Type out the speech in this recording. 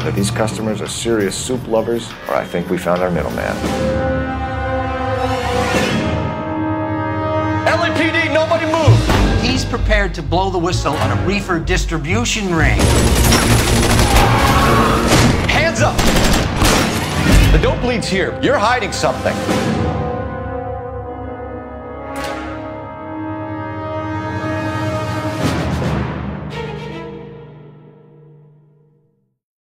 Either these customers are serious soup lovers, or I think we found our middleman. LAPD, nobody move! He's prepared to blow the whistle on a reefer distribution ring. Hands up! The dope lead's here. You're hiding something.